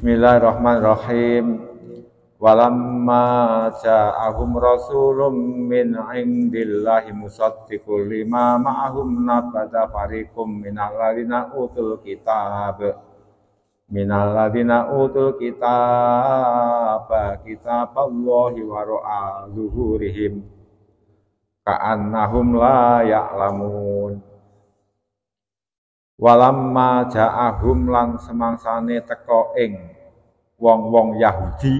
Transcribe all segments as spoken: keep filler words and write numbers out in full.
Bismillahirrahmanirrahim. Walamma ja'ahum rasulun min indillahi musaddiqul lima ma'ahum nabada fariqum minal ladzina utul kitab minal ladzina utul kitab kitaballahi wara'a zuhurihim ka'annahum la ya'lamun. Walamma ja'ahum lan semangsane teka ing wong-wong Yahudi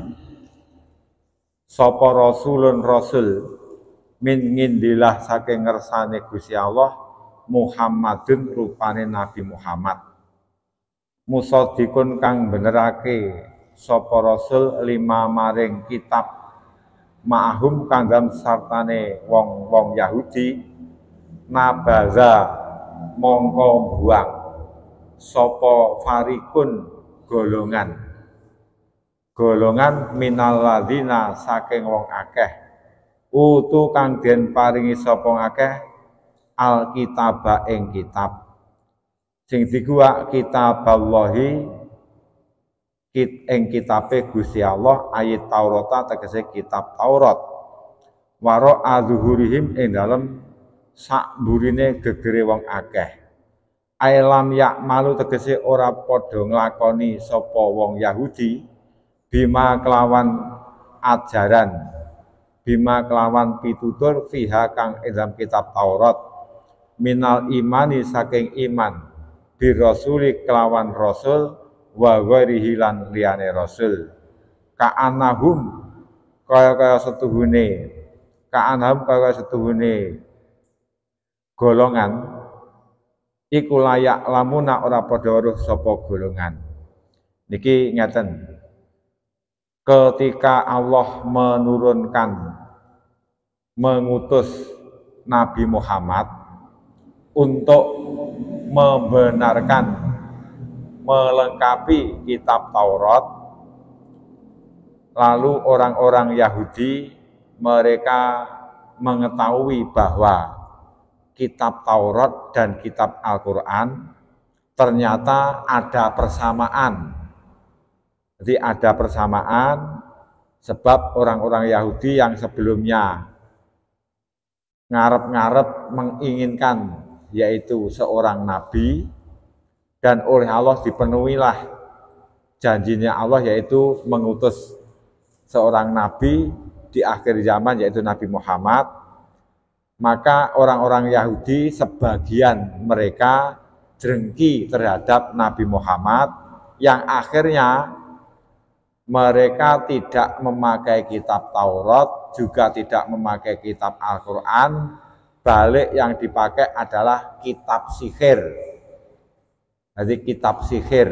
sapa rasulun rasul min ngindilah saking ngersane Gusti Allah Muhammadun rupane Nabi Muhammad musaddiqun kang benerake sapa rasul lima maring kitab ma'ahum kang dalem sartane wong-wong Yahudi nabaza mongko buang sapa farikun golongan golongan minal ladzina saking wong akeh utu kang den paringi sapa akeh alkitaba ing kitab sing diguwak kitaballahi kit ing kitabe Gusti Allah ayat Taurat tegese kitab Taurat waro azhurihim ing dalem sak burine gegere wong akeh ailam yak malu tegese ora padha nglakoni sapa wong Yahudi bima kelawan ajaran bima kelawan pitutur fiha kang dalam kitab Taurat minal imani saking iman bi rasuli kelawan rasul wa ghairihi lan liyane rasul ka'anahum kaya-kaya setuhune ka'anahum kaya setuhune golongan iku layak lamuna ora padha weruh sapa golongan niki ngeten ketika Allah menurunkan mengutus Nabi Muhammad untuk membenarkan melengkapi kitab Taurat lalu orang-orang Yahudi mereka mengetahui bahwa kitab Taurat dan kitab Al-Quran ternyata ada persamaan. Jadi ada persamaan sebab orang-orang Yahudi yang sebelumnya ngarep-ngarep menginginkan yaitu seorang nabi dan oleh Allah dipenuhilah janjinya Allah yaitu mengutus seorang nabi di akhir zaman yaitu Nabi Muhammad. Maka orang-orang Yahudi sebagian mereka drengki terhadap Nabi Muhammad yang akhirnya mereka tidak memakai kitab Taurat juga tidak memakai kitab Al-Quran, balik yang dipakai adalah kitab sihir. Jadi kitab sihir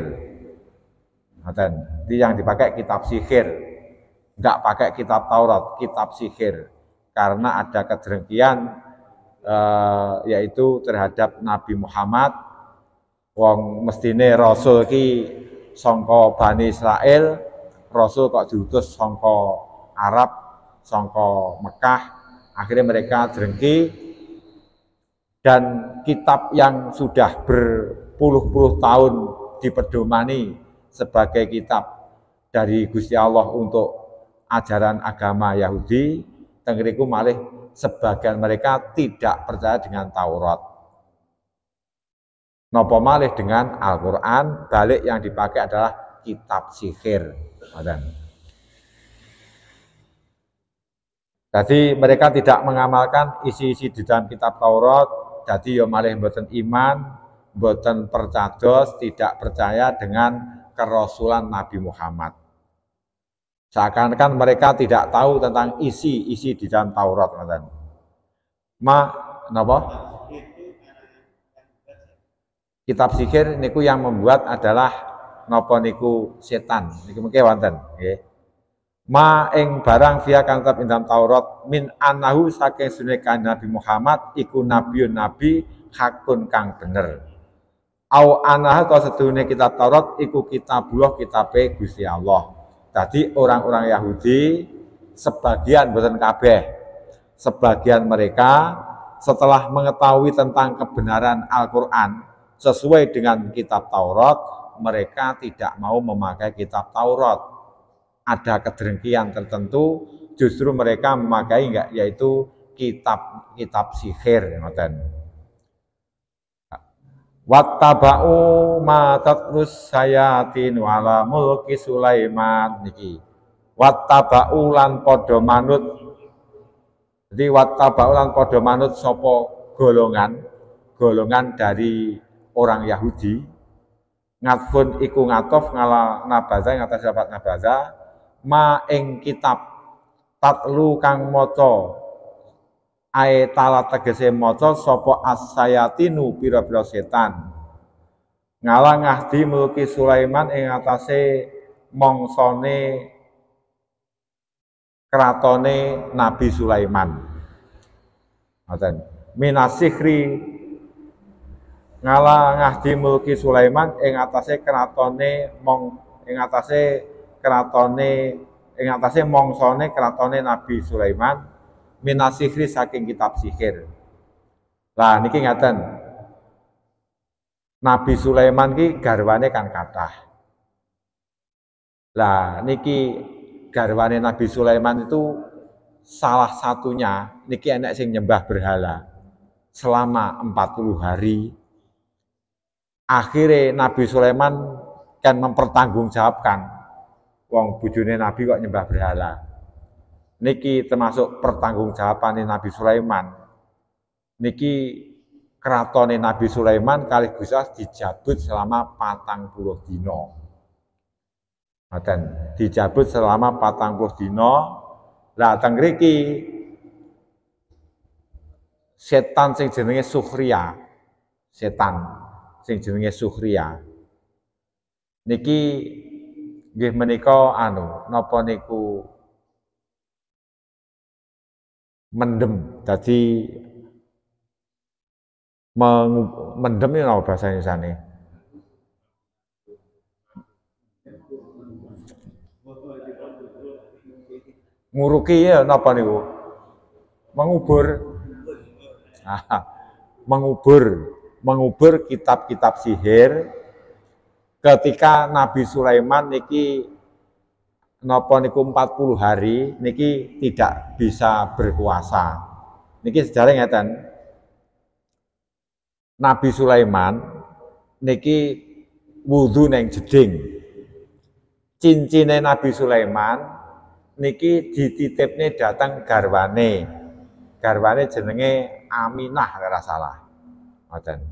jadi yang dipakai kitab sihir, enggak pakai kitab Taurat, kitab sihir. Karena ada kedengkian eh, yaitu terhadap Nabi Muhammad wong mestine rasul ki sangka Bani Israel, rasul kok diutus sangka Arab, sangka Mekah, akhirnya mereka drengki dan kitab yang sudah berpuluh-puluh tahun dipedomani sebagai kitab dari Gusti Allah untuk ajaran agama Yahudi tengeriku malih sebagian mereka tidak percaya dengan Taurat. Napa malih dengan Al-Quran, balik yang dipakai adalah kitab sihir. Jadi mereka tidak mengamalkan isi-isi di dalam kitab Taurat, jadi ya malih mboten iman, mboten percados, tidak percaya dengan kerasulan Nabi Muhammad. Seakan-akan mereka tidak tahu tentang isi-isi di dalam Taurat. Ma, napa? Kitab sihir niku yang membuat adalah napa niku setan. Niku mengke wonten, nggih. Ma ing barang via kang tetep ing dalam Taurat min anahu saking sunne Nabi Muhammad iku nabiun nabi hakun kang bener. Au anahu ka sedune kitab Taurat iku kitabullah kitabe Gusti Allah. Tadi orang-orang Yahudi sebagian bukan kabeh, sebagian mereka setelah mengetahui tentang kebenaran Al-Quran sesuai dengan kitab Taurat, mereka tidak mau memakai kitab Taurat. Ada kedengkian tertentu, justru mereka memakai enggak, yaitu kitab kitab sihir, ngoten. Wattaba'u ma tatlus sayatin wala mulki Sulaiman niki. Wattaba'u lan padha manut. Jadi wattaba'u lan padha manut sapa golongan, golongan dari orang Yahudi. Ngatfun iku ngatof ngala nabaza ngatas dapat nabaza ma ing kitab tatlu kang maca ae tala tegese maca sapa as-sayatinu pira-pira setan ngalang ngahdi mulki Sulaiman ing atase mongsone kratone Nabi Sulaiman. Ngoten. Minasihri ngalang ngahdi mulki Sulaiman ing atase kratone mong ing atase kratone ing atase mongsone kratone Nabi Sulaiman. Minasihri saking kitab sihir. Lah niki ngaten. Nabi Sulaiman ki garwane kan kathah. Lah niki garwane Nabi Sulaiman itu salah satunya niki enek sing nyembah berhala selama empat puluh hari. Akhirnya Nabi Sulaiman kan mempertanggungjawabkan wong bojone Nabi kok nyembah berhala. Niki termasuk pertanggungjawaban Nabi Sulaiman. Niki keraton Nabi Sulaiman kaligus dijabut selama patang puluh dino. Dan dijabut selama patang puluh dino. Lah teng mriki setan sing jenenge Sukhria, setan sing jenenge Sukhria. Niki nggih menika anu napa niku mendem, jadi mendem ini apa bahasa Indonesia? Nguruki ya napa niku? Mengubur. mengubur, mengubur kitab-kitab sihir ketika Nabi Sulaiman niki napa niku empat puluh hari niki tidak bisa berkuasa. Niki sejarah ngeten. Nabi Sulaiman niki wudu neng jeding. Cincine Nabi Sulaiman niki dititipne datang garwane. Garwane jenenge Aminah ora salah. Ngoten.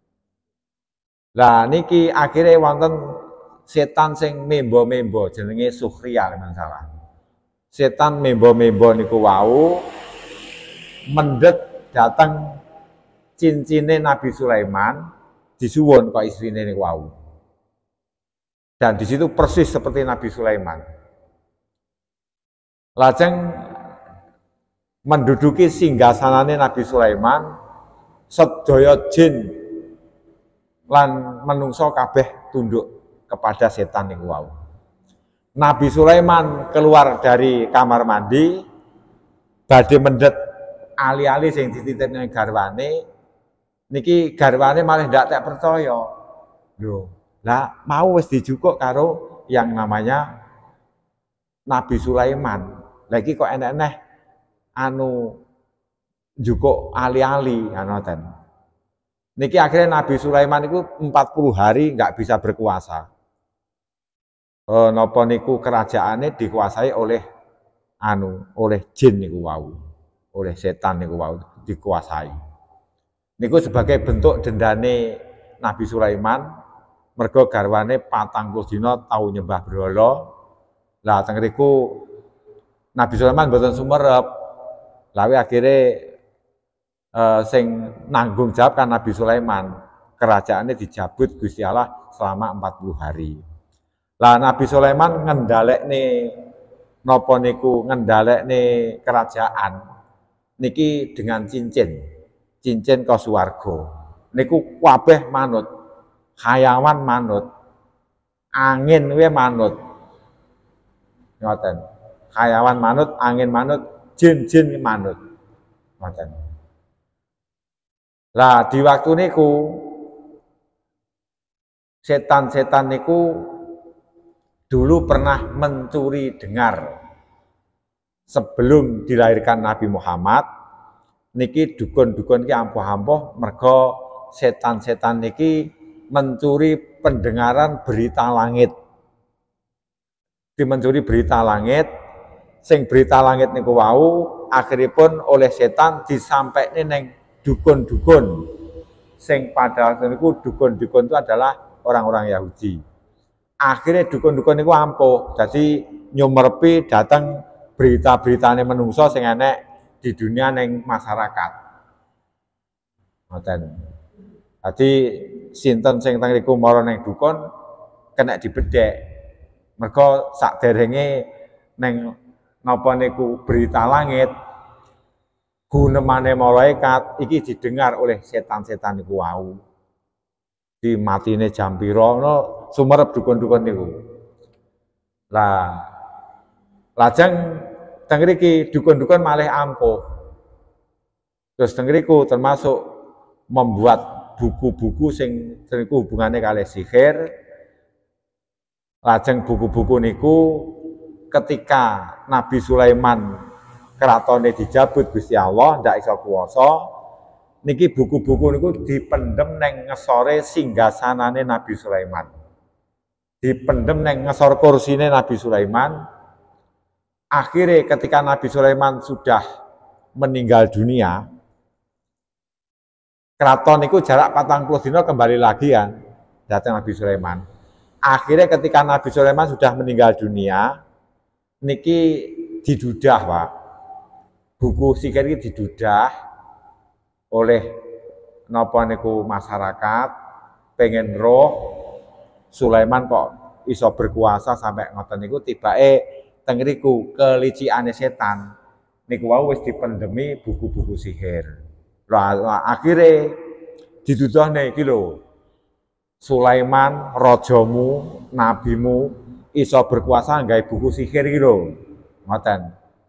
Lah niki akhirnya wonten setan sing membo-membo jenenge Sukhria men salah. Setan membo-membo niku wau mendet datang cincine Nabi Sulaiman disuwun kok istrine niku wau. Dan di situ persis seperti Nabi Sulaiman. Lajeng menduduki singgasanane Nabi Sulaiman, sedaya jin lan menungso kabeh tunduk kepada setan niku wau. Nabi Sulaiman keluar dari kamar mandi badhe mendhet ali-ali sing dititipne garwane. Niki garwane malah ndak tak percaya. Lho, lah mau wis dijukuk karo yang namanya Nabi Sulaiman. Lagi kok enek-enek anu jukuk ali-ali anoten. Niki akhirnya Nabi Sulaiman itu empat puluh hari nggak bisa berkuasa. Oh, napa niku kerajaannya dikuasai oleh anu, oleh jin niku wau, oleh setan niku wau dikuasai. Niku sebagai bentuk dendane Nabi Sulaiman, mergo garwane patang puluh dina tau nyembah berhala. Lah teng mriku Nabi Sulaiman mboten sumerep. Lawe akhirnya eh, sing nanggung jawab kan Nabi Sulaiman. Kerajaannya dijabut Gusti Allah selama empat puluh hari. Lah Nabi Sulaiman ngendhalekne napa niku ngendhalekne kerajaan niki dengan cincin. Cincin kasuwarga. Niku kabeh manut. Hayawan manut. Angin we manut. Ngoten. Hayawan manut, angin manut, jin-jin manut. Ngoten. Lah di waktu niku setan-setan niku dulu pernah mencuri dengar sebelum dilahirkan Nabi Muhammad. Niki dukun-dukun ki ampuh-ampuh mergo setan-setan niki mencuri pendengaran berita langit. Di mencuri berita langit, sing berita langit niku wau akhiripun oleh setan disampaikne ning dukun-dukun. Sing pada waktu niku dukun-dukun itu adalah orang-orang Yahudi. Akhirnya dukun-dukun niku ampuh, jadi nyumerpi datang berita-beritane menungso sing enek di dunia neng masyarakat. Ngoten. Dadi sinten sing teng riku mara neng dukun kena dibedhek. Mergo sakderenge neng napa niku berita langit gunemane malaikat iki didengar oleh setan-setan niku wau. Di matine jam pira no sumerep dukun-dukun niku. Lah lajeng teng mriki dukun-dukun malih ampuh. Terus teng mriku termasuk membuat buku-buku sing niku hubungane kalih sihir. Lajeng buku-buku niku ketika Nabi Sulaiman keratone dijabut Gusti Allah ndak iso kuwasa, niki buku-buku niku dipendem neng ngesore singgasanane Nabi Sulaiman. Dipendem neng ngesor kursine Nabi Sulaiman. Akhirnya ketika Nabi Sulaiman sudah meninggal dunia, keraton itu jarak patang puluh dino kembali lagi kan, datang Nabi Sulaiman. Akhirnya ketika Nabi Sulaiman sudah meninggal dunia, niki didudah Pak. Buku sihir ini didudah oleh napa niku masyarakat, pengen roh Sulaiman kok iso berkuasa sampai ngoten niku tibake teng mriku keliciane setan niku wau wis dipendemi buku-buku sihir. Lah akhire diduduhne iki lho. Sulaiman rajamu, nabimu iso berkuasa nggawe buku sihir iki lho. Ngoten.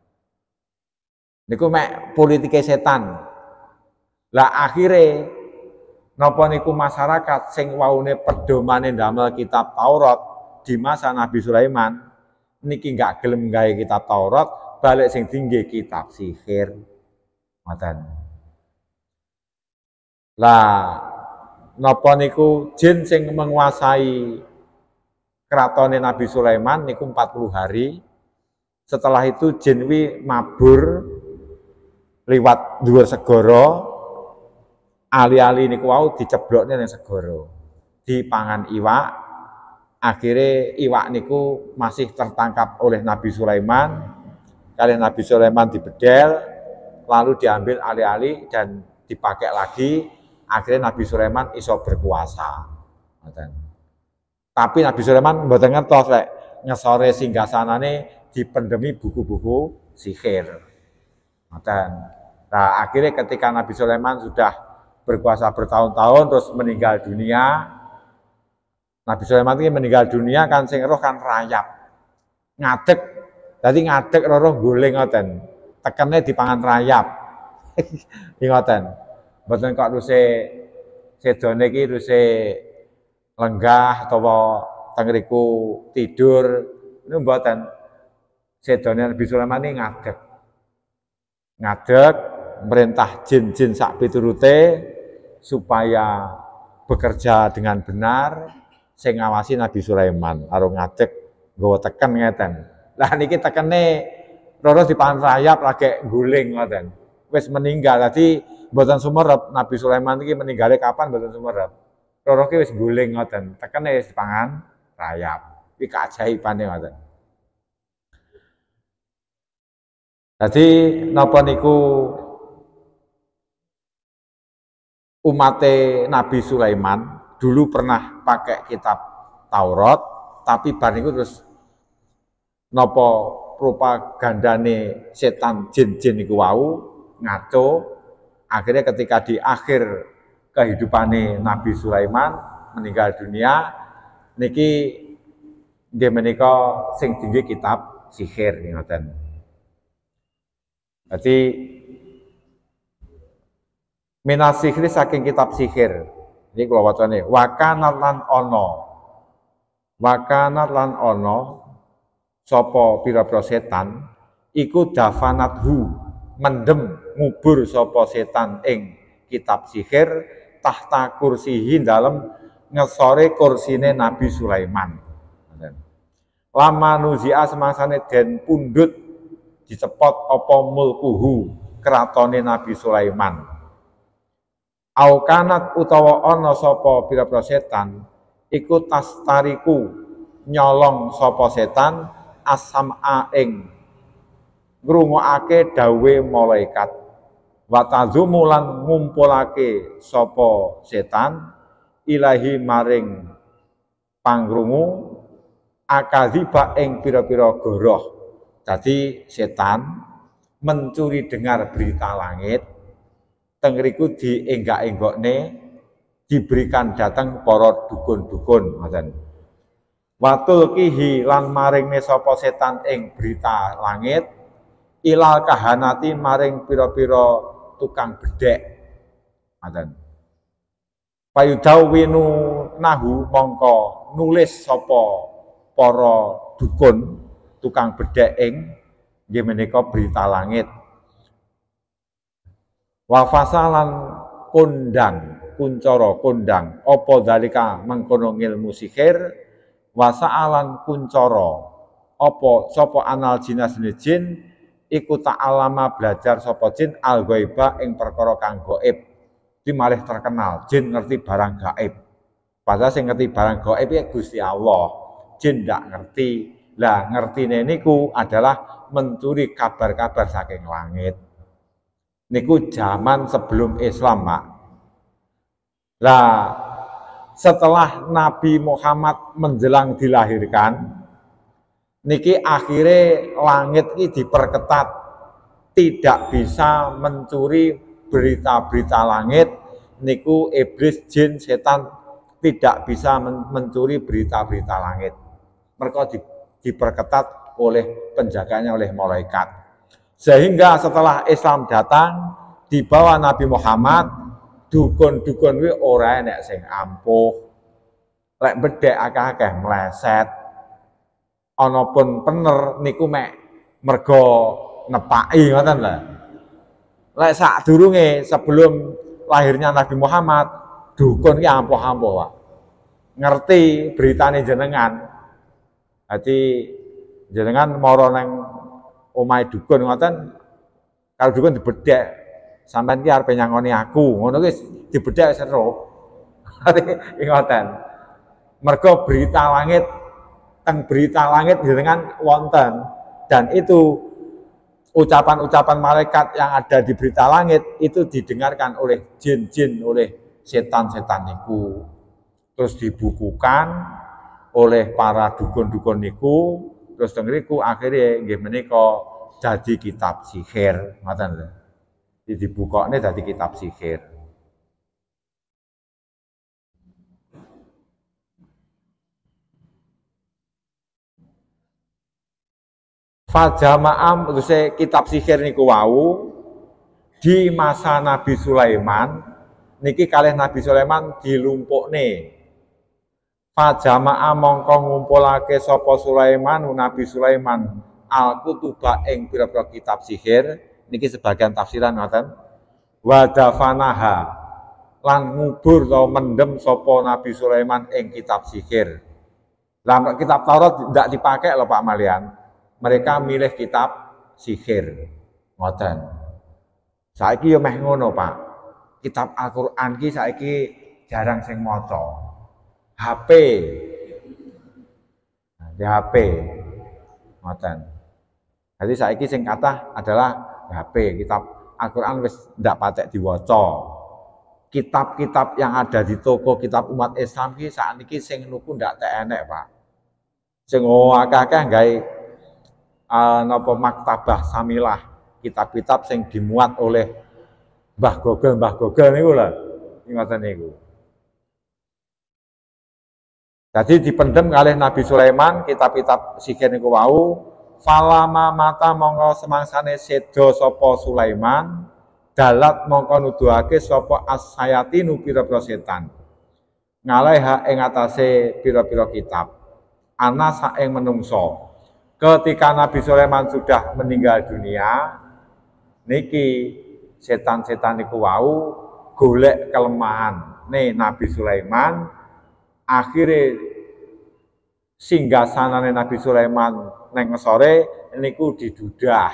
Niku mek politike setan. Lah akhire napa niku masyarakat sing waune pedomane ndamel kitab Taurat di masa Nabi Sulaiman niki nggak gelem gawe kitab Taurat, balik sing tinggi kitab sihir. Ngoten. Lah napa niku jin sing menguasai keratone Nabi Sulaiman niku empat puluh hari. Setelah itu jin wi mabur liwat dhuwur segara. Ali-ali niku wau diceblokne ning segara. Dipangan iwak. Akhirnya iwak niku masih tertangkap oleh Nabi Sulaiman. Kali Nabi Sulaiman dibedel, lalu diambil alih-alih dan dipakai lagi. Akhirnya Nabi Sulaiman iso berkuasa. Tapi Nabi Sulaiman mboten ngertos lek ngesore singgasanane dipendemi buku-buku sihir. Nah, akhirnya ketika Nabi Sulaiman sudah berkuasa bertahun-tahun terus meninggal dunia, Nabi Sulaiman ini meninggal dunia kan sing roh kan rayap. Ngadeg. Dadi ngadeg roh guling ngoten. Tekene dipangan rayap. Iki ngoten. Mboten kok ruse sedone iki ruse lenggah utawa teng mriku tidur niku mboten. Sedone Nabi Sulaiman ini ngadeg. Ngadeg merintah jin-jin sak piturute supaya bekerja dengan benar. Sing ngawasi Nabi Sulaiman karo ngadeg nggawa teken ngeten. Lah niki tekene loro dipangan rayap lagi guling ngoten. Wis meninggal. Dadi mboten sumerep Nabi Sulaiman iki meninggalé kapan mboten sumerep. Loro ki wis guling ngoten. Tekene wis dipangan rayap. Iki keajaibane ngoten. Dadi napa niku umate Nabi Sulaiman dulu pernah pakai kitab Taurat, tapi bar niku terus napa propagandane setan jin-jin niku wau ngaco. Akhirnya ketika di akhir kehidupane Nabi Sulaiman meninggal dunia, niki nggih menika sing tinggi kitab sihir ngoten. Dadi minas sihir saking kitab sihir. Ini kula wacane wa kanat lan ana. Wa kanat lan ana sapa pira-pira setan iku dafanathu mendem ngubur sapa setan ing kitab sihir tahta kursihi dalem ngesore kursine Nabi Sulaiman. Lama nuzia semangsane den pundhut dicepot apa mulkuhu kratone Nabi Sulaiman. Au kanat utawa ana sapa pira-pira setan iku tastariku nyolong sapa setan asama ing ngrungokake dawe malaikat wa tazumu lan ngumpulake sapa setan ilahi maring pangrungu akadziba ing pira-pira goroh. Jadi setan mencuri dengar berita langit tengriku dienggak-enggokne diberikan datang para dukun-dukun ngoten. Watul kihi lan maringne sapa setan ing berita langit ilal kahanati maring pira-pira tukang bedhek. Ngoten. Payudawinu nahu mongko nulis sapa para dukun tukang bedhek ing nggih menika berita langit. Wa fasalan kondang kuncara kondang apa dalika mengkono ngilmu sihir wa sa'alan kuncara apa sapa anal jinas jin iku ta'alama belajar sapa jin al ghaiba ing perkara kang gaib di malih terkenal jin ngerti barang gaib padahal sing ngerti barang gaib ya Gusti Allah jin ndak ngerti lah ngertine niku adalah mencuri kabar-kabar saking langit. Niku zaman sebelum Islam, Pak. Lah setelah Nabi Muhammad menjelang dilahirkan, niki akhirnya langit ini diperketat, tidak bisa mencuri berita-berita langit. Niku iblis, jin, setan tidak bisa mencuri berita-berita langit. Mereka di, diperketat oleh penjaganya oleh malaikat. Sehingga setelah Islam datang di bawah Nabi Muhammad, dukun-dukun kuwi ora enek sing ampuh. Lek bedhek akeh-akeh meleset. Ana pun pener niku mek mergo nepaki ngoten lho. Lek sadurunge sebelum lahirnya Nabi Muhammad, dukun ki ampuh-ampuh, Pak. Ngerti beritane jenengan. Dadi jenengan mara nang omahe dukun ngoten, kalau dukun dibedhek, sampean ki arep nyangoni aku, ngono ki dibedhek seru. Ngoten. Mergo berita langit, teng berita langit jenengan wonten dan itu ucapan-ucapan malaikat yang ada di berita langit itu didengarkan oleh jin-jin, oleh setan-setan niku. Terus dibukukan oleh para dukun-dukun niku. Terus tengriku akhirnya nggih menika dadi kitab sihir, ngoten lho. Dibukane dadi kitab sihir. Fajamaam terus kitab sihir niku wau di masa Nabi Sulaiman niki kalih Nabi Sulaiman dilumpukne. Fajama'a mongko ngumpulake sapa Sulaiman Nabi Sulaiman al-kutuba ing pira-pira kitab sihir niki sebagian tafsiran ngoten wa dafanaha lan ngubur atau mendem sapa Nabi Sulaiman ing kitab sihir. Lah kitab Taurat ndak dipakai lho Pak Malian. Mereka milih kitab sihir. Ngoten. Saiki yo meh ngono, Pak. Kitab Al-Qur'an ki saiki jarang sing maca. H P, di H P, ngoten. Jadi saiki sing kathah adalah H P, kitab Al-Qur'an wis ndak patek diwaca. Kitab-kitab yang ada di toko kitab umat Islam ki sakniki sing nuku ndak tek enek, Pak. Sing akeh-akeh gawe uh, napa maktabah samilah, kitab-kitab sing dimuat oleh Mbah Gogel, Mbah Gogel niku lho. Ngoten niku. Jadi dipendem kalih Nabi Sulaiman kitab-kitab sihir niku wau, falama mata mongko semangsane seda sapa Sulaiman, dalat mongko nuduhake sapa as-sayatinu pira-pira setan. ngalaiha ing atase pira-pira kitab ana saing menungso. Ketika Nabi Sulaiman sudah meninggal dunia, niki setan-setan niku wau golek kelemahan nih Nabi Sulaiman, akhirnya singgasanane Nabi Sulaiman neng sore niku didudah,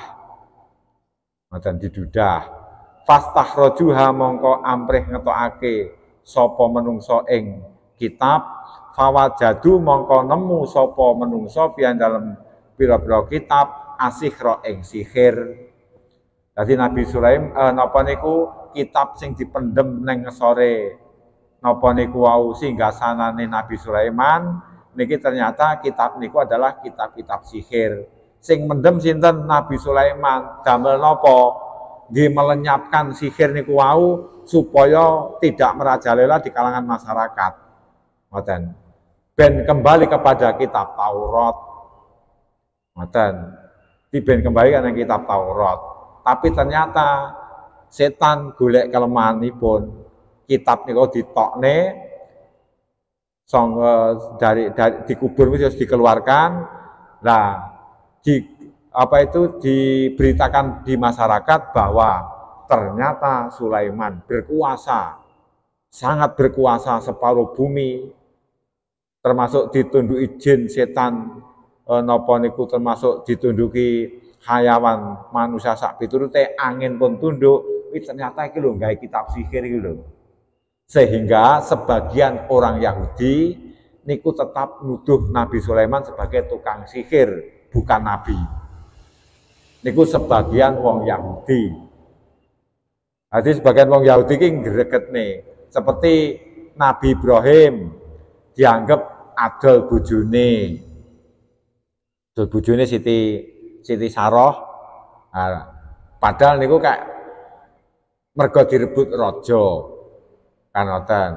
macam didudah. Fastakhrojuha mongko amprih ngetokake sapa menungso ing kitab, fawajadu mongko nemu sapa menungso pian dalem pira-pira kitab asikhra ing sihir. Jadi Nabi Sulaiman eh, napa niku kitab sing dipendem neng sore napa niku wau singgasanane Nabi Sulaiman niki ternyata kitab niku adalah kitab-kitab sihir. Sing mendem sinten? Nabi Sulaiman. Damel napa? Nggih melenyapkan sihir niku wau supaya tidak merajalela di kalangan masyarakat. Ngoten. Ben kembali kepada kitab Taurat. Ngoten. Diben kembali kan kitab Taurat. Tapi ternyata setan golek kelemahanipun, kitab niku ditokne song dari, dari dikubur wis dikeluarkan. Nah, di apa itu diberitakan di masyarakat bahwa ternyata Sulaiman berkuasa, sangat berkuasa separuh bumi, termasuk ditunduki jin setan eh, napa niku termasuk ditunduki hayawan manusia sak piturute, angin pun tunduk. Ini ternyata iki lho gawe kitab sihir iki lho. Sehingga sebagian orang Yahudi niku tetap nuduh Nabi Sulaiman sebagai tukang sihir, bukan nabi. Niku sebagian wong Yahudi. Jadi sebagian wong Yahudi iki gregetne, seperti Nabi Ibrahim dianggap adol bojone. Adol bojone Siti Siti Saroh, nah, padahal niku kayak mergo direbut raja, kan ngoten.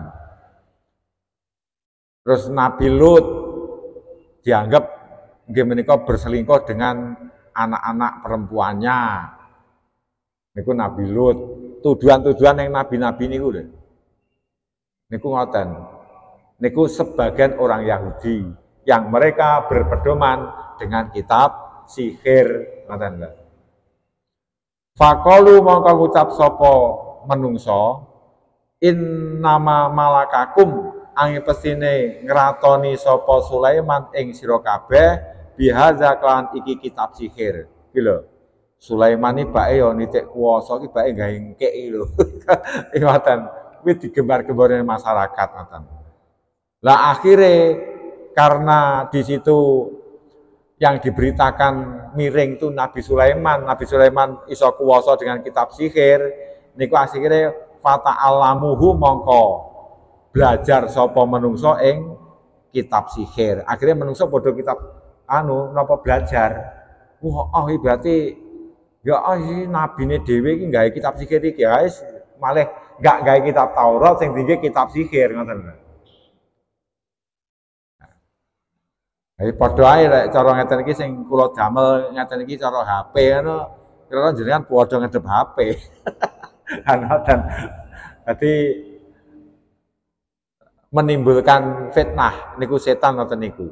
Terus Nabi Lut dianggap nggih menika berselingkuh dengan anak-anak perempuannya. Niku Nabi Lut, tuduhan-tuduhan yang nabi-nabi niku lho. Niku ngoten. Niku sebagian orang Yahudi yang mereka berpedoman dengan kitab sihir, ngoten lho. Faqalu mongko ngucap sapa menungso, innama malakakum angin pesine ngratoni sapa Sulaiman ing sira kabeh bihaza klan iki kitab sihir. Iki lho. Sulaiman iki bae yo nitik kuwasa iki bae gawe engkek iki lho. Ngoten. Kuwi digembar-gemborne masyarakat ngoten. Lah akhirnya karena di situ yang diberitakan miring itu Nabi Sulaiman, Nabi Sulaiman iso kuwasa dengan kitab sihir, niku akhirnya fata'alamuhu mongko belajar sapa menungso ing kitab sihir. Akhirnya menungso padha kitab anu napa belajar. Wah, oh berarti ya oh iki nabine dhewe iki gawe kitab sihir iki guys, malah gak gawe kitab Taurat sing tinggi kitab sihir ngoten. Jadi padha ae lek cara ngeten iki sing kula damel ngeten iki cara H P ngono, kira jenengan padha ngedep H P. Ngoten. Dadi menimbulkan fitnah niku setan ngoten niku.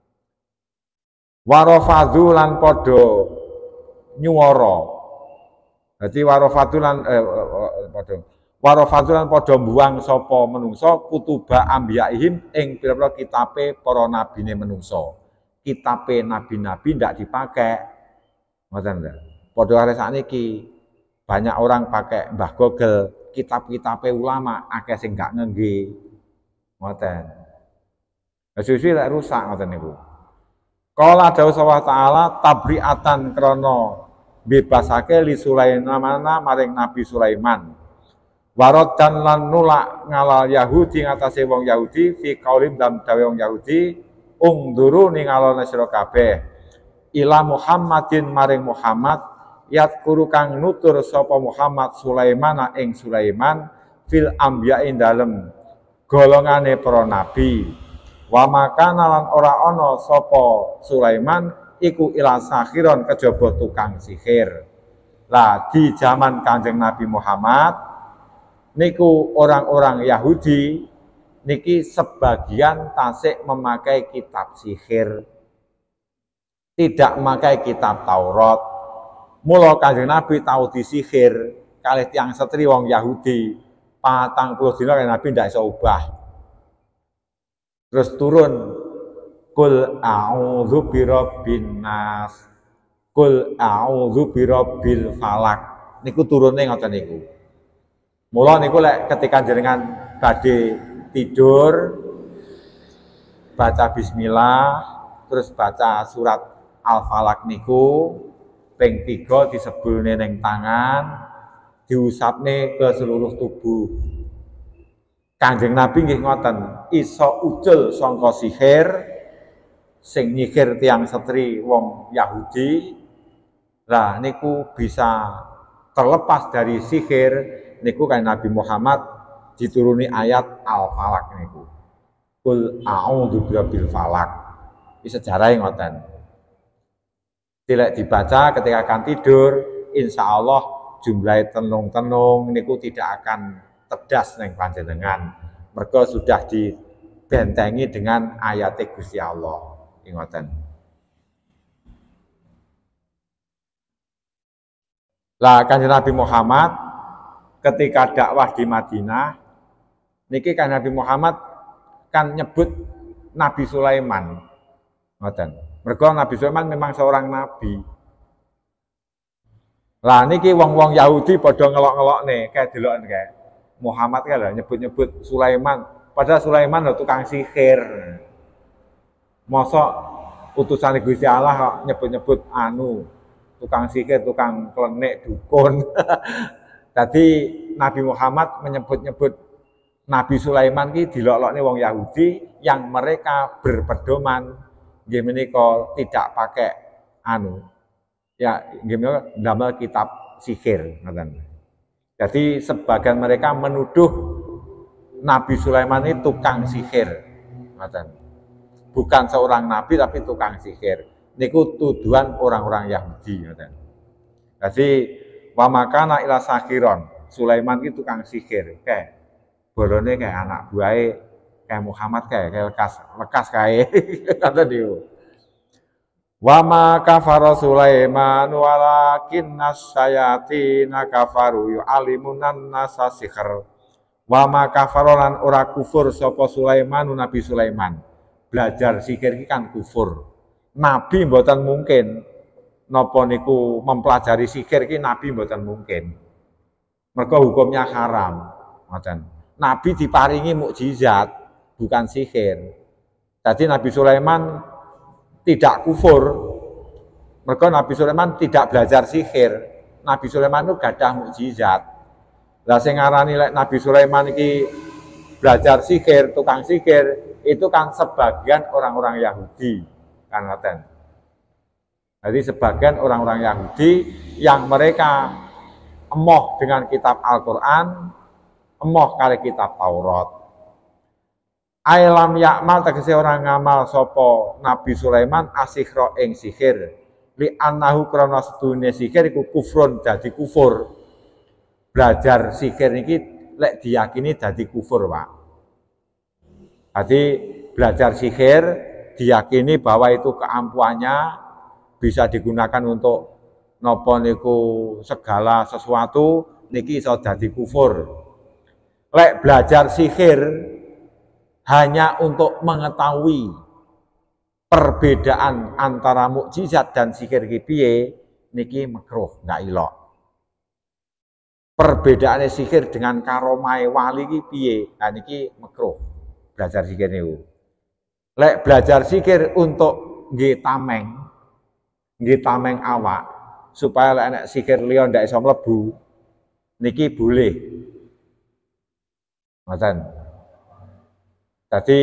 Warafadhu lan padha nyuwara. Dadi warafadhu lan eh, padha warafadhu lan padha mbuang sapa menungso kutuba ambiyaihim ing pira-pira kitabe para nabine menungso. Kitabe nabi-nabi ndak dipakai. Ngoten lho. Padha karo sakniki banyak orang pakai Mbah Google, kitab-kitabe ulama akeh sing gak ngengge. Ngoten. Suwi-suwi lek rusak ngoten niku. Qala dawuh Allah taala tabriatan krana bebasake li Sulaiman maring Nabi Sulaiman. Warad dan lan nulak ngalal Yahudi ngatasé wong Yahudi fi qaulim dalam dawe wong Yahudi ungduru ningalana sira kabeh ila Muhammadin maring Muhammad yat kuru kang nutur sapa Muhammad Sulaiman ing Sulaiman fil ambiya'in dalem golongane para nabi wa makana lan ora ana sapa Sulaiman iku ila sakhiron kejaba tukang sihir. Lah di zaman Kanjeng Nabi Muhammad niku orang-orang Yahudi niki sebagian tasik memakai kitab sihir, tidak memakai kitab Taurat. Mula Kanjeng Nabi tahu disihir kalih tiyang setri wong Yahudi, patang puluh dina Kanjeng Nabi ndak iso ubah. Terus turun Qul a'udzu birabbin nas. Qul a'udzu birabbil falak. Niku turune ngoten niku. Mula niku lek ketika jenengan badhe tidur baca bismillah terus baca surat Al-Falaq niku ping tiga disebulne ning tangan, diusapne ke seluruh tubuh. Kanjeng Nabi nggih ngoten, iso ucul sangka sihir sing nyihir tiang setri wong Yahudi. Lah niku bisa terlepas dari sihir niku kan Nabi Muhammad dituruni ayat Al-Falaq niku. Qul a'udzu birabbil falaq. Iki sejarah ngoten. Tilek dibaca ketika akan tidur, insya Allah jumlah tenung-tenung niku tidak akan tedas neng panjenengan. Mergo sudah dibentengi dengan ayat Gusti Allah. Ngoten. Lah Kanjeng Nabi Muhammad ketika dakwah di Madinah niki kan Nabi Muhammad kan nyebut Nabi Sulaiman. Ngoten. Mergo Nabi Sulaiman memang seorang nabi. Lah niki wong-wong Yahudi padha ngelok-ngelokne, kae deloken kae. Muhammad kae lho nyebut-nyebut Sulaiman, padahal Sulaiman lho tukang sihir. Mosok utusan Gusti Allah kok nyebut-nyebut anu tukang sihir, tukang klenik, dukun. Tadi Nabi Muhammad menyebut-nyebut Nabi Sulaiman ki dilok-lokne wong Yahudi yang mereka berpedoman nggih menika tidak pakai anu. Ya nggih menika ndamel kitab sihir ngoten. Jadi sebagian mereka menuduh Nabi Sulaiman ini tukang sihir. Ngoten. Bukan seorang nabi tapi tukang sihir. Niku tuduhan orang-orang Yahudi ngoten. Jadi wa makana ila sakiron. Sulaiman itu tukang sihir. Kayak bolone kayak anak buahe kayak Muhammad kayak kayak lekas lekas kayak ngoten niku. Wa ma kafara Sulaiman walakinnas syayatina kafaru yu'allimunan nasa sihr. Wa ma kafara lan ora kufur sapa Sulaiman Nabi Sulaiman. Belajar sihir iki kan kufur. Nabi mboten mungkin napa niku mempelajari sihir iki nabi mboten mungkin. Mergo hukumnya haram. Ngoten. Nabi diparingi mukjizat bukan sihir. Jadi Nabi Sulaiman tidak kufur. Mergo Nabi Sulaiman tidak belajar sihir. Nabi Sulaiman itu gadah mukjizat. Lah sing ngarani lek Nabi Sulaiman iki belajar sihir, tukang sihir, itu kan sebagian orang-orang Yahudi kan ngoten. Jadi sebagian orang-orang Yahudi yang mereka emoh dengan kitab Al-Qur'an, emoh kali kitab Taurat. Ailam yakmal tegese orang ngamal sapa Nabi Sulaiman asikhra ing sihir. Li annahu krana sedune sihir iku kufrun dadi kufur. Belajar sihir niki lek diyakini dadi kufur, Pak. Jadi belajar sihir diyakini bahwa itu keampuannya bisa digunakan untuk nopo niku segala sesuatu niki iso dadi kufur. Lek belajar sihir hanya untuk mengetahui perbedaan antara mukjizat dan sihir ki piye niki makruh, enggak ilok. Perbedaannya sihir dengan karomai wali ki piye? Nah niki makruh. Belajar sihir niku. Lek belajar sihir untuk nggih tameng, nggih tameng awak supaya lek nek sihir liya ndak iso mlebu niki boleh. Ngoten. Dadi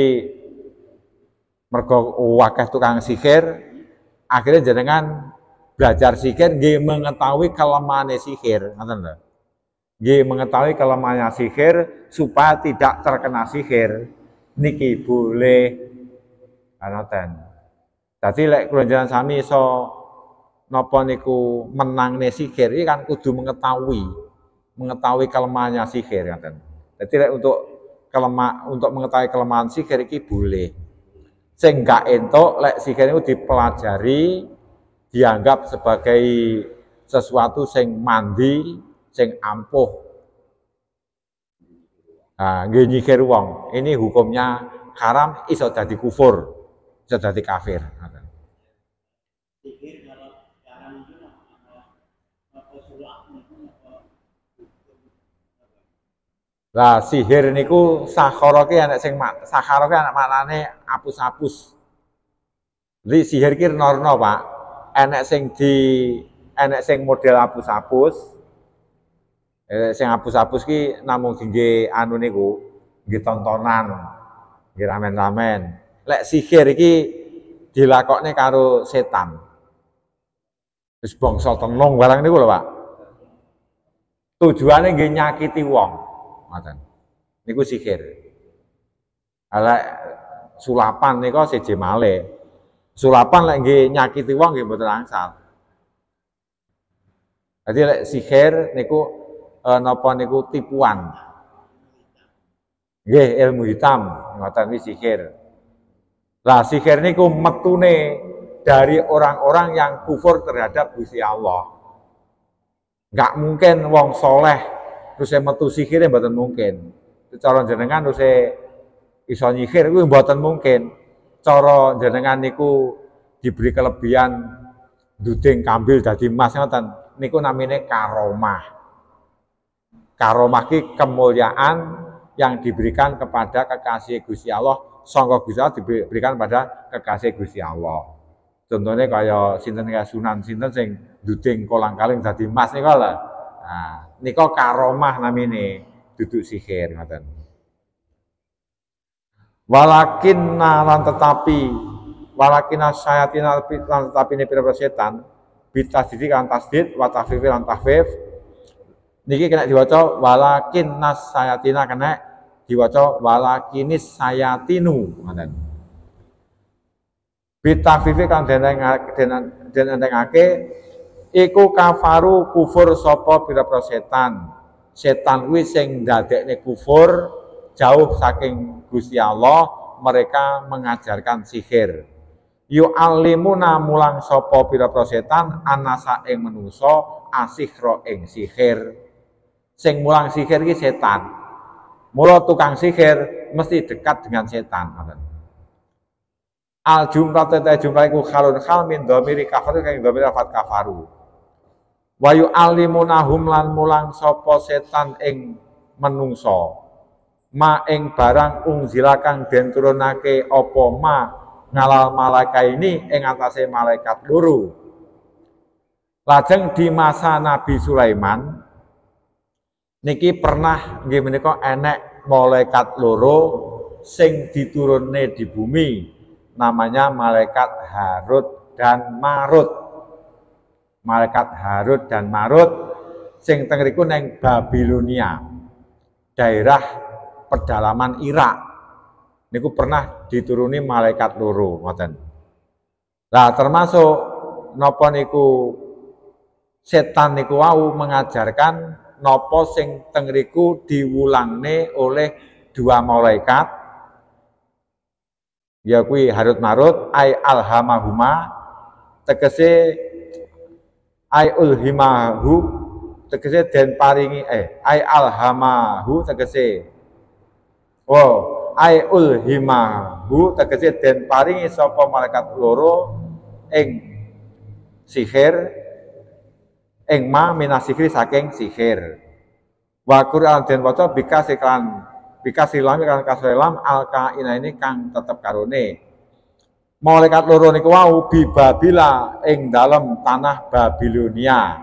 mergo akeh tukang sihir akhirnya jenengan belajar sihir nggih mengetahui kelemahan sihir, ngoten lho. Nggih mengetahui kelemahannya sihir supaya tidak terkena sihir. Niki boleh anoten. Dadi lek kula njenengan sami iso napa niku menangne sihir iki kan kudu mengetahui mengetahui kelemahannya sihir ngoten. Dadi lek untuk kelemah untuk mengetahui kelemahan sihir iki boleh. Sing gak entuk lek sihir itu dipelajari dianggap sebagai sesuatu sing mandi, sing ampuh. Nah, nggih nyihir wong, ini hukumnya haram, iso dadi kufur, iso dadi kafir. Lah sihir niku sakhara ki anak sing sakhara ki anak maknane apus-apus. Jadi sihir ki norno, Pak. Enek sing di enek sing model apus-apus. Eh, sing apus-apus ki namung dingge anu niku, nggih tontonan, nggih ramen-ramen. Lek sihir iki dilakokne karo setan. Wis bangsa tenung barang niku lho, Pak. Tujuane nggih nyakiti wong. Ngoten. Niku sihir. Lek sulapan niku siji malih. Sulapan lek nggih nyakiti wong nggih mboten angsal. Jadi lek sihir niku e, napa niku tipuan. Nggih ilmu hitam, ngoten iki sihir. Lah sihir niku metune dari orang-orang yang kufur terhadap Gusti Allah. Enggak mungkin wong soleh terus metu sihire mboten mungkin. Cara jenengan terus iso nyihir kuwi mboten mungkin. Cara jenengan niku diberi kelebihan duding kambil dadi emas ngoten. Niku namine karomah. Karomah ki kemuliaan yang diberikan kepada kekasih Gusti Allah, sangka Gusti Allah diberikan pada kekasih Gusti Allah. Contohnya kaya sinten kaya Sunan sinten sing duding kolang-kaling dadi emas niku lho. Nah, nika karomah namine, duduk sihir ngoten. Walakin lan tetapi walakin sayatina lan tetapi ne pira setan bitasdid kan tasdid wa tahfif lan tahfif niki kena diwaca walakin nas sayatina kena diwaca walakinis sayatinu ngoten. Bitahfif kan den den entengake iku kafaru kufur sapa pira-pira setan. Setan kuwi sing ndadekne kufur jauh saking Gusti Allah, mereka mengajarkan sihir. Yu'allimuna mulang sapa pira-pira setan anasa ing manungsa asihra ing sihir. Sing mulang sihir iki setan. Mula tukang sihir mesti dekat dengan setan. Al jumlah tete jumlah iku khalun khal min dhamiri kafaru kang dhamiri lafat kafaru. Wa yu'allimunahum lan mulang sapa setan ing menungso ma ing barang ungzila kang den turunake apa ma ngalal malaikat ini ing atase malaikat loro. Lajeng di masa Nabi Sulaiman niki pernah nggih menika enek malaikat loro sing diturunne di bumi, namanya malaikat Harut dan Marut. Malaikat Harut dan Marut sing teng riku neng Babilonia, daerah pedalaman Irak. Niku pernah dituruni malaikat loro ngoten. Lah termasuk napa niku setan niku wau mengajarkan napa sing teng riku diwulangne oleh dua malaikat, ya kuwi Harut Marut ai alhamahuma tegese ai ulhimahu tegese den paringi eh ai alhamahu tegese oh ai ulhimahu tegese den paringi sapa malaikat loro ing sihir ing ma minasihri saking sihir wa Qur'an den waca bikasi kan bikasi lam kan kasrelam alkaina ini kang tetep karone. Malaikat loro niku wau bi Babila ing dalem tanah Babilonia.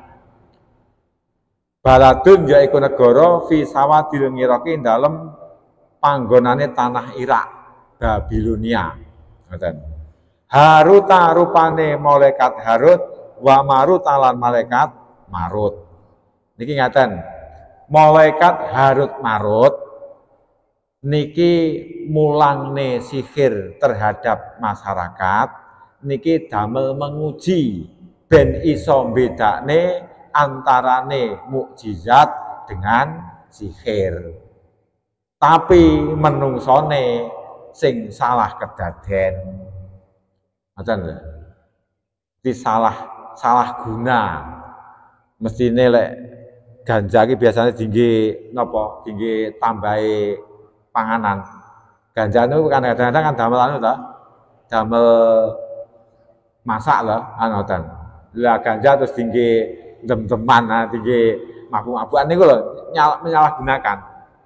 Baladun yaiku negara fi sawadil ngiraki dalem panggonane tanah Irak, Babilonia. Ngoten. Haruta rupane malaikat Harut wa Marut lan malaikat Marut. Niki ngaten. Malaikat Harut Marut niki mulangne sihir terhadap masyarakat niki damel menguji ben iso bedakne antarane mukjizat dengan sihir. tapi menungsone sing salah kedaden. Ngoten lho. Di salah salah guna. Mestine lek ganja iki biasanya tinggi napa? Tinggi tambahi panganan. Ganja itu kan kadang-kadang kan damel anu ta? Damel masak lho, anu ngoten. Lah ganja terus tinggi dem-deman, nah, tinggi mabuk-mabukan niku lho menyalahgunakan.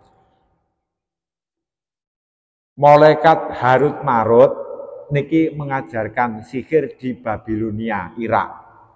Malaikat Harut Marut niki mengajarkan sihir di Babilonia, Irak.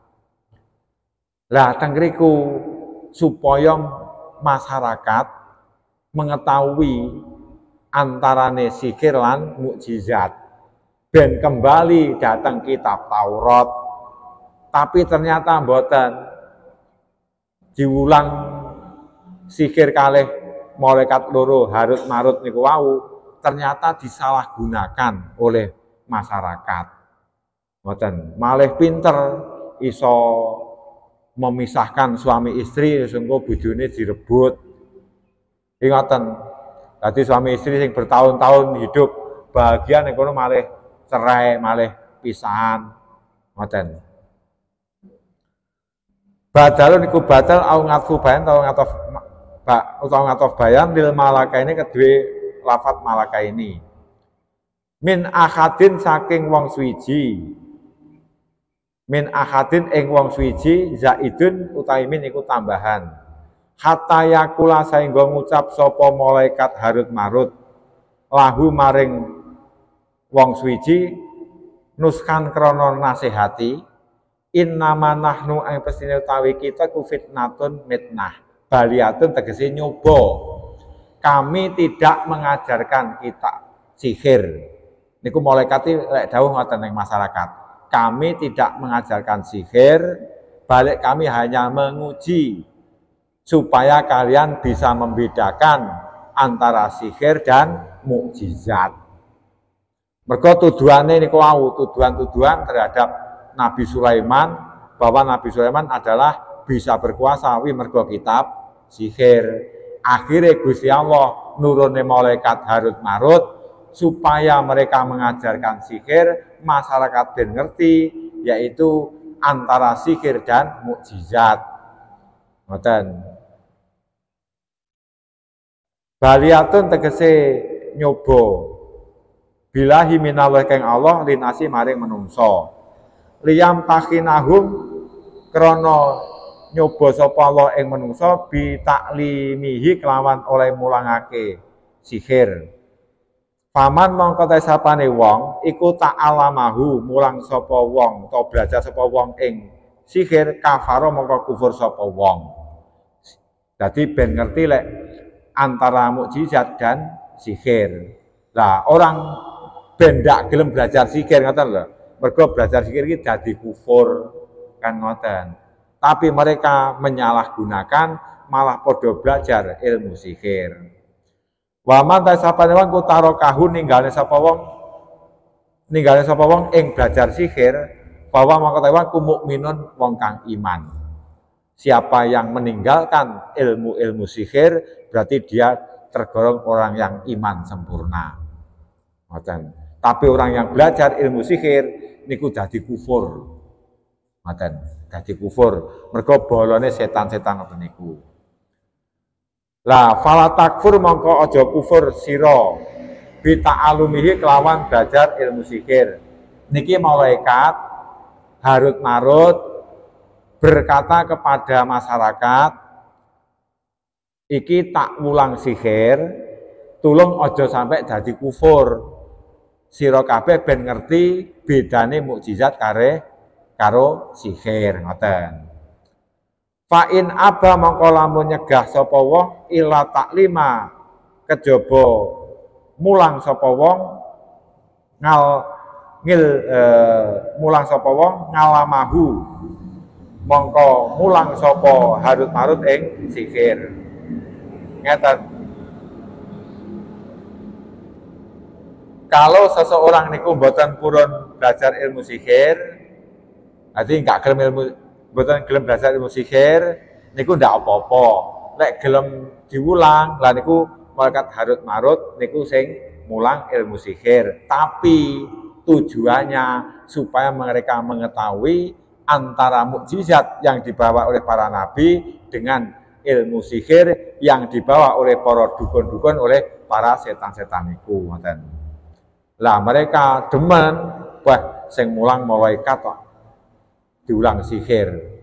Lah teng riku supaya masyarakat mengetahui antarane sihir lan mukjizat. Ben kembali datang kitab Taurat. Tapi ternyata mboten diulang sihir kalih malaikat loro Harut Marut niku wau ternyata disalahgunakan oleh masyarakat. Mboten, malih pinter iso memisahkan suami istri sehingga bojone direbut. Ingatan, tadi suami istri yang bertahun-tahun hidup bahagia ning kono malih cerai, malih pisahan. Ngoten. Badalun niku badal au ngatfu bayan atau ngatof utawa ngatof bayan lil malaka ini kedue lafat malaka ini. Min ahadin saking wong suwiji. Min ahadin ing wong suwiji zaidun utawi min iku tambahan. Hatta yakula saengga ngucap sapa malaikat Harut Marut lahu maring wong suwiji nuskan krana nasihati innama nahnu ing pestine utawi kita ku fitnatun mitnah baliyatun tegese nyoba. Kami tidak mengajarkan kita sihir. Niku malaikat lek dawuh ngoten ning masyarakat. Kami tidak mengajarkan sihir, balik kami hanya menguji supaya kalian bisa membedakan antara sihir dan mukjizat. Mergo tuduhane niku wau, tuduhan-tuduhan terhadap Nabi Sulaiman bahwa Nabi Sulaiman adalah bisa berkuasa wi mergo kitab sihir. Akhirnya Gusti Allah nurune malaikat Harut Marut supaya mereka mengajarkan sihir, masyarakat ben ngerti yaitu antara sihir dan mukjizat. Ngoten. Baliyatun tegese nyoba. Bilahi minallah kang Allah linasi maring menungso. Liyam takhinahum krana nyoba sapa Allah ing menungso bi taklimihi kelawan oleh mulangake sihir. Paman mongko te sapane wong iku ta'alamahu mulang sapa wong utawa belajar sapa wong ing sihir kafaro mongko kufur sapa wong. Dadi ben ngerti lek antara mukjizat dan sihir. Lah orang ben ndak gelem belajar sihir ngoten lho. Mergo belajar sihir iki dadi kufur kan ngoten. Tapi mereka menyalahgunakan malah podo belajar ilmu sihir. Wa man ta sapane wong ku tarokahu ninggale sapa wong ninggale sapa wong ing belajar sihir bahwa mangko ta wong ku mukminun wong kang iman. Siapa yang meninggalkan ilmu-ilmu sihir berarti dia tergolong orang yang iman sempurna. Ngoten. Tapi orang yang belajar ilmu sihir niku dadi kufur. Ngoten, dadi kufur. Mergo bolone setan-setan ngoten niku. Lah fala takfur mongko aja kufur sira bi ta'alumihi kelawan belajar ilmu sihir. Niki malaikat Harut Marut berkata kepada masyarakat, iki tak wulang sihir, tulung aja sampai dadi kufur. Sira kabeh ben ngerti bedane mukjizat kare karo sihir ngoten. Fa in aba mongko lamun nyegah sapa wong ila taklima kejaba mulang sapa wong ngal ngil e, mulang sapa wong ngalamahu mongko mulang sapa Harut Marut ing sihir. Ngeten. Kalau seseorang niku mboten purun belajar ilmu sihir, artinya enggak gelem ilmu mboten gelem belajar ilmu sihir niku ndak apa-apa. Lek gelem diulang, lah niku malaikat Harut Marut niku sing mulang ilmu sihir, tapi tujuannya supaya mereka mengetahui antara mukjizat yang dibawa oleh para nabi dengan ilmu sihir yang dibawa oleh para dukun-dukun oleh para setan-setan iku ngoten. Lah mereka demen wah sing mulang malaikat kok diulang sihir.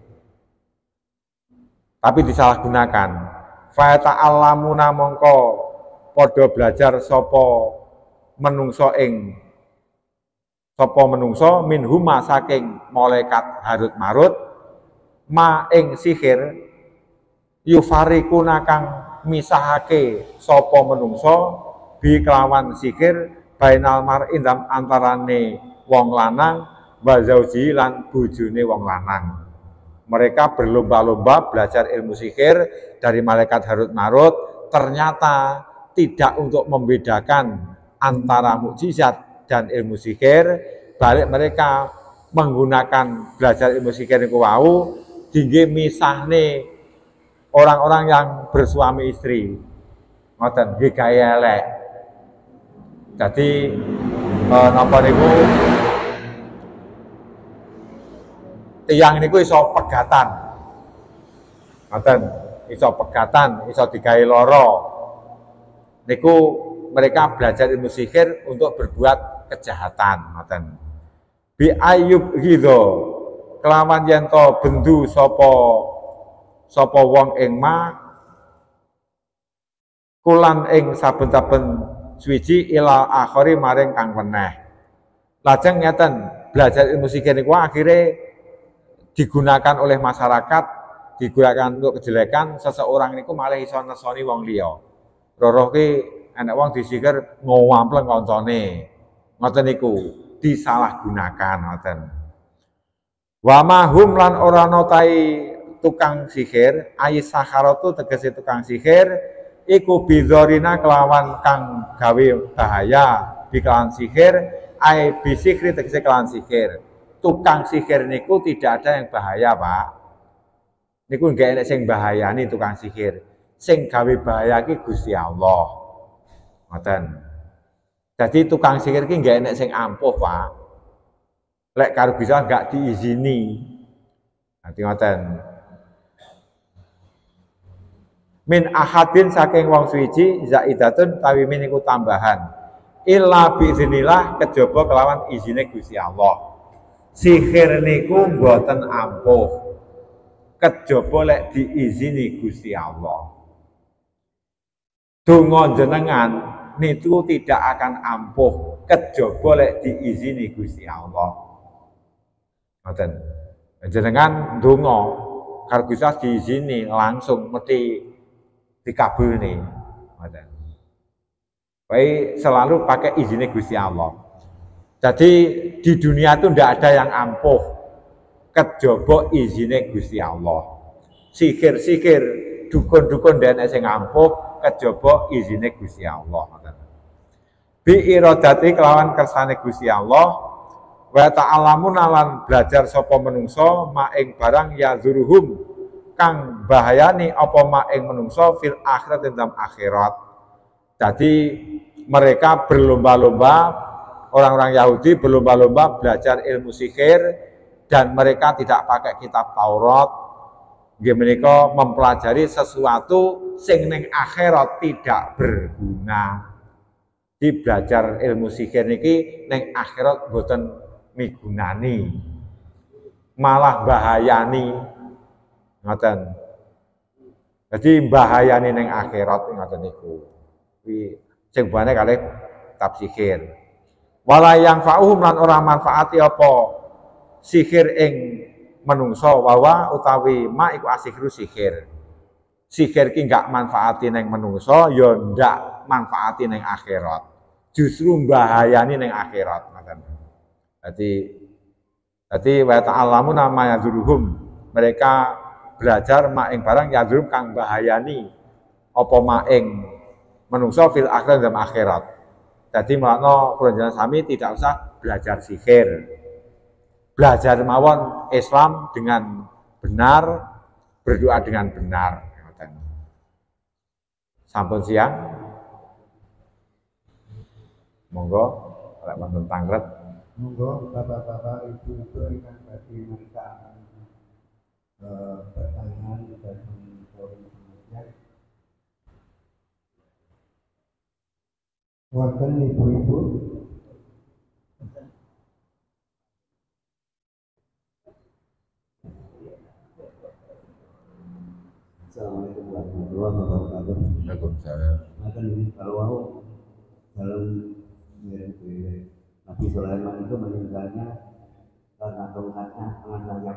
Tapi disalahgunakan. Fa ta'allamuna mongko padha belajar sapa menungso ing sapa menungso minhuma saking malaikat Harut Marut ma ing sihir yufarikuna kang misahake sapa menungso bi kelawan sihir bainal mar'i antarane wong lanang wa zauji lan bojone wong lanang. Mereka berlomba-lomba belajar ilmu sihir dari malaikat Harut Marut, ternyata tidak untuk membedakan antara mukjizat dan ilmu sihir, balik mereka menggunakan belajar ilmu sihir niku wau dingge misahne orang-orang yang bersuami istri. Ngoten nggih gawe elek. Dadi eh, napa niku tiyang niku iso pegatan. Ngoten, iso pegatan, iso digawe lara. Niku mereka belajar ilmu sihir untuk berbuat kejahatan, ngoten. Bi ayub gitu. Kelawan yen to bendu sapa sapa wong ing ma kulan ing saben-saben suwiji ila akhiri maring kang weneh. Lajeng ngeten, belajar ilmu sihir niku akhire digunakan oleh masyarakat, digunakan untuk kejelekan, seseorang niku malah iso nesoni wong liya. Roh-roh ki enek wong disihir ngowampleng kancane. Ngoten niku disalahgunakan ngoten. Wa mahum lan ora notai tukang sihir, ayis sakharatu tegese tukang sihir iku bidzorina kelawan kang gawe bahaya bikalan sihir, ai bisikri tegese kelawan sihir. Tukang sihir niku tidak ada yang bahaya, Pak. Niku nggak enak sing bahayani tukang sihir. Sing gawe bahaya ki Gusti Allah. Ngoten. Jadi tukang sihir ki nggak enak sing ampuh, Pak. Lek karo bisa nggak diizini. Nanti ngoten. Min ahadin saking wong suci zaidatun tawi min iku tambahan. Illa biiznillah kejaba kelawan izine Gusti Allah. Sihir niku mboten ampuh kejaba lek diizini Gusti Allah. Donga jenengan niku tidak akan ampuh kejaba lek diizini Gusti Allah. Ngoten. Jenengan donga karo Gusti diizini langsung mesti dikabulne. Ngoten. Baik selalu pakai izinnya Gusti Allah. Jadi di dunia itu tidak ada yang ampuh kejaba izinnya Gusti Allah. Sihir-sihir, dukun-dukun dan sing ampuh kejaba izinnya Gusti Allah. Bi iradati kelawan kersane Gusti Allah, wa ta'alamun lan belajar sapa menungso maing barang ya zuruhum kang bahayani apa maing menungso fil akhirat dalam akhirat. Jadi mereka berlomba-lomba, orang-orang Yahudi berlomba-lomba belajar ilmu sihir dan mereka tidak pakai kitab Taurat. Mereka mempelajari sesuatu sing ning akhirat tidak berguna. Di belajar ilmu sihir niki ning akhirat boten migunani. Malah bahayani. Ngoten. Jadi bahayani ning akhirat ngoten niku. Kuwi sing bane kalih kitab sihir. Wala yang fa'uhum lan ora manfaati apa sihir ing menungso wawa utawi ma iku asihru sihir. Sihir ki enggak manfaati ning menungso ya ndak manfaati ning akhirat. Justru bahayani ning akhirat ngoten. Dadi dadi wa ta'allamu nama yazuruhum. Mereka belajar ma ing barang yazurum kang bahayani apa ma ing menungso fil akhirat dalam akhirat. Jadi makna kula sami tidak usah belajar sihir. Belajar mawon Islam dengan benar, berdoa dengan benar. Sampun siang. Monggo, lek wonten tanglet. Monggo bapak-bapak ibu-ibu ingkang badhe maringi eh pertanyaan dhateng forum pengajian. Wonten ibu-ibu. Assalamualaikum warahmatullahi wabarakatuh. Waalaikumsalam. Makan ini kalau dalam Nabi Sulaiman itu meninggalnya karena tongkatnya sangat banyak.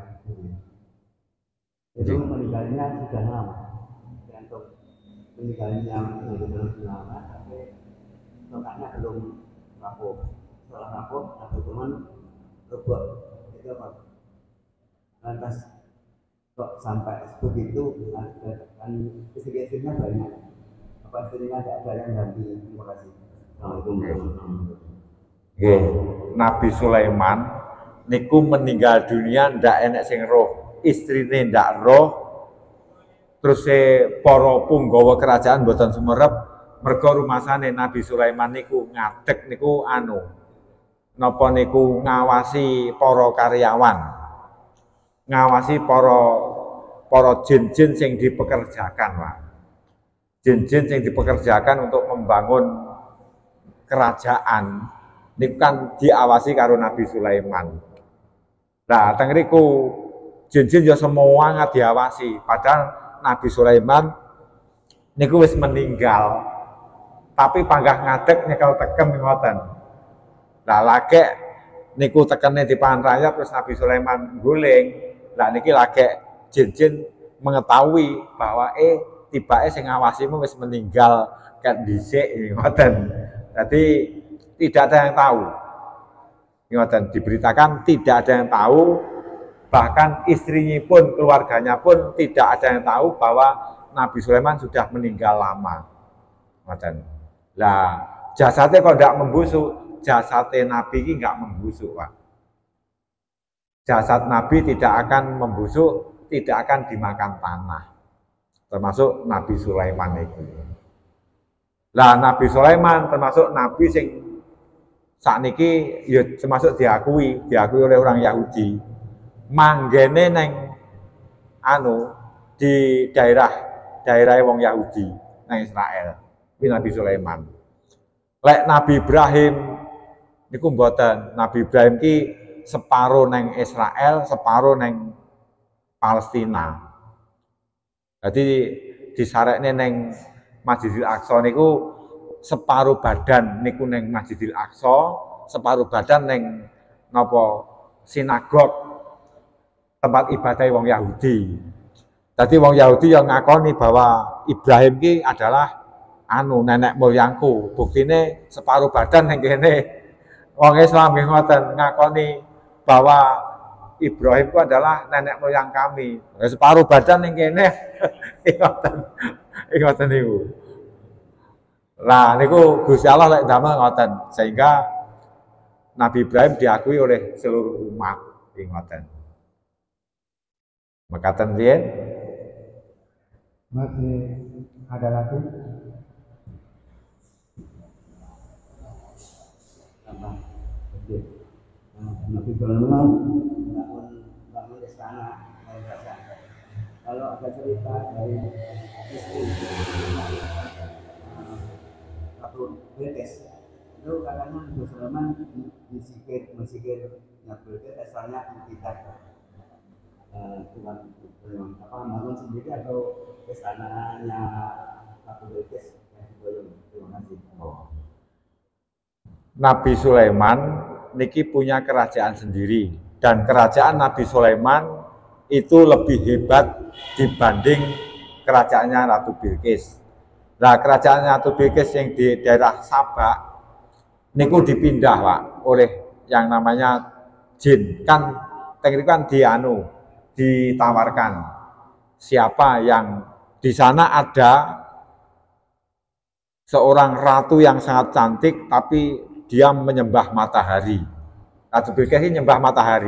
Itu meninggalnya sudah lama. Dan untuk meninggalnya belum lama, tapi tongkatnya belum rapuh. Setelah rapuh, Nabi Sulaiman roboh. Itu apa? Lantas kok sampai begitu kan istri-istrinya banyak. Apa istrinya tidak ada yang ganti? Terima kasih. Assalamualaikum warahmatullahi wabarakatuh. Nggih, Nabi Sulaiman niku meninggal dunia ndak enek sing roh, istrine ndak roh. Terus e para punggawa kerajaan mboten sumerep merga rumasane Nabi Sulaiman niku ngadeg niku anu. Napa niku ngawasi para karyawan. Ngawasi para para jin-jin sing dipekerjakan, Pak. Jin-jin sing dipekerjakan untuk membangun kerajaan niku kan diawasi karo Nabi Sulaiman. Nah, teng riku jin-jin ya semua nggak diawasi, padahal Nabi Sulaiman niku wis meninggal. Tapi panggah ngadeg nyekel teken ngoten. Lah lagek niku tekene dipangan rakyat terus Nabi Sulaiman guling. Lah niki lagek jin-jin mengetahui bahwa eh tibake sing ngawasimu wis meninggal kan dhisik ngoten. Jadi tidak ada yang tahu. Ngoten diberitakan tidak ada yang tahu, bahkan istrinya pun keluarganya pun tidak ada yang tahu bahwa Nabi Sulaiman sudah meninggal lama. Ngoten. Lah jasadnya kok tidak membusuk, jasadnya Nabi ini nggak membusuk, Pak. Jasad Nabi tidak akan membusuk, tidak akan dimakan tanah. Termasuk Nabi Sulaiman itu. Lah Nabi Sulaiman termasuk Nabi sing sakniki ya termasuk diakui, diakui oleh orang Yahudi. Manggene neng anu di daerah daerah wong Yahudi nang Israel. Kuwi Nabi Sulaiman. Lek Nabi Ibrahim niku mboten. Nabi Ibrahim ki separo neng Israel, separo neng Palestina. Jadi disarekne neng Masjidil Aqsa niku separuh badan niku neng Masjidil Aqsa, separuh badan neng napa sinagog tempat ibadah wong Yahudi. Jadi wong Yahudi yang ngakoni bahwa Ibrahim ki adalah anu nenek moyangku. Buktine separuh badan neng kene. Wong Islam nggih ngoten ngakoni bahwa Ibrahim itu adalah nenek moyang kami. Separuh badan neng kene. Ngoten. Ngoten niku. Lah niku Gusti Allah lek damel ngoten, sehingga Nabi Ibrahim diakui oleh seluruh umat. Ngoten. Mekaten riyen masih ada lagi? Nabi Sulaiman bangun bangun istana dan kerajaan. Kalau ada cerita dari istri Ratu Bilqis itu katanya Nabi Sulaiman disikir mesikir Nabi Bilqis asalnya tidak dengan apa bangun sendiri atau istananya Ratu Bilqis yang diboyong. Terima kasih. Oh. Nabi Sulaiman niki punya kerajaan sendiri dan kerajaan Nabi Sulaiman itu lebih hebat dibanding kerajaannya Ratu Bilqis. Nah, kerajaan Ratu Bilqis yang di daerah Sabak niku dipindah, Pak, oleh yang namanya jin. Kan tengri kan dianu ditawarkan siapa yang di sana ada seorang ratu yang sangat cantik tapi dia menyembah matahari. Ratu Bilqis ini menyembah matahari.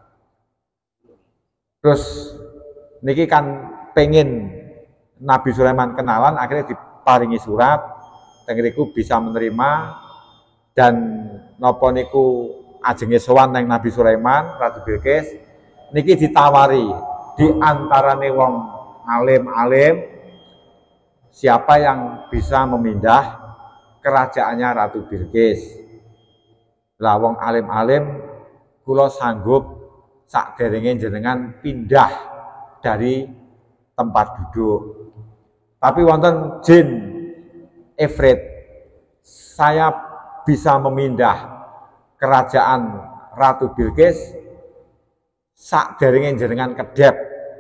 Terus niki kan pengen Nabi Sulaiman kenalan, akhirnya diparingi surat, tengriku bisa menerima dan napa niku ajenge sowan nang Nabi Sulaiman Ratu Bilqis niki ditawari di antarane wong alim-alim siapa yang bisa memindah kerajaannya Ratu Bilqis. Lah wong alim-alim kula sanggup sakderenge jenengan pindah dari tempat duduk. Tapi wonten jin Ifrit, saya bisa memindah kerajaan Ratu Bilqis sakderenge jenengan kedep.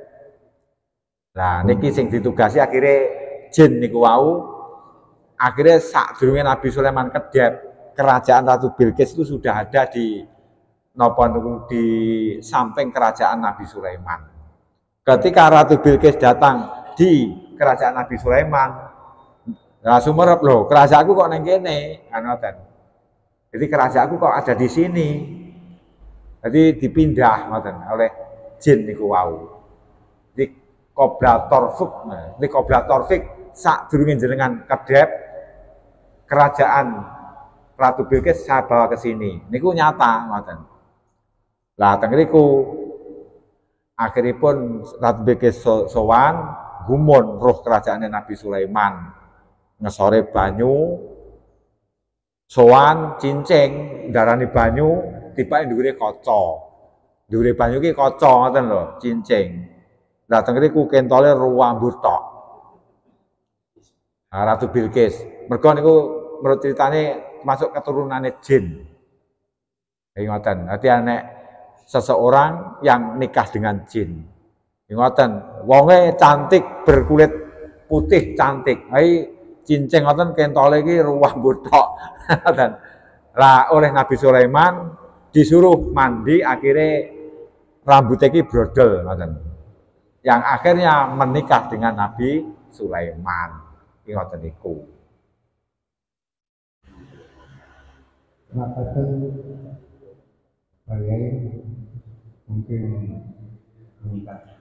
Nah niki sing ditugasi akhirnya jin niku wau, akhirnya sakdurunge Nabi Sulaiman kedep, kerajaan Ratu Bilqis itu sudah ada di napa niku di samping kerajaan Nabi Sulaiman. Ketika Ratu Bilqis datang di kerajaan Nabi Sulaiman, nah sumerep loh, kerajaanku kok neng kene, anoten. Jadi kerajaanku kok ada di sini. Jadi dipindah ngoten oleh jin niku wau. Di Qobla Torfik, nah, di Qobla Torfik sakdurunge jenengan kedep kerajaan Ratu Bilqis saya bawa ke sini. Niku nyata ngoten. Lah teng niku akhiripun Ratu Bilqis sowan gumun roh kerajaannya Nabi Sulaiman ngesore banyu sowan cincing darani banyu tiba ndhuwure kaca ndhuwure banyu ki kaca ngoten lho cincing lah teng mriku kentole ruwambut tok. Nah, Ratu Bilqis mergo niku menurut ceritane masuk keturunane jin ngoten. Dadi anek seseorang yang nikah dengan jin ngoten, wonge cantik berkulit putih cantik. Hai cincin ngoten kentole iki ruwah botok. Ngoten. Lah oleh Nabi Sulaiman disuruh mandi akhirnya rambutnya iki brodol ngoten. Yang akhirnya menikah dengan Nabi Sulaiman. Iki ngoten niku. Makaten Bagai mungkin meningkat.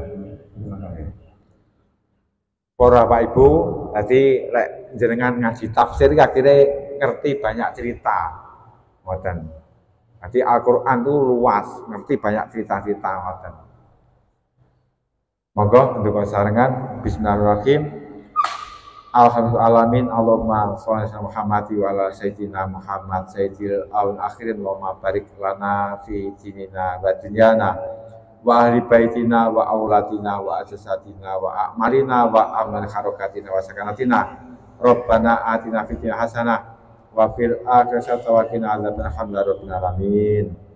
Para Bapak Ibu, tadi lek jenengan ngaji tafsir akhirnya ngerti banyak cerita. Ngoten. Jadi Al-Qur'an itu luas, ngerti banyak cerita-cerita ngoten. Monggo untuk sarengan bismillahirrahmanirrahim. Alhamdulillahirabbil alamin, Allahumma sholli ala Muhammad wa ala sayyidina Muhammad sayyidil awwal akhirin, Allahumma barik lana fi dinina wa dunyana wa ahli baitina wa aulatina wa ajasatina wa a'malina wa amal harokatina wa sakanatina Rabbana atina fid dunya hasanah wa fil akhirati hasanah wa qina adzabannar. Alhamdulillahirabbil alamin.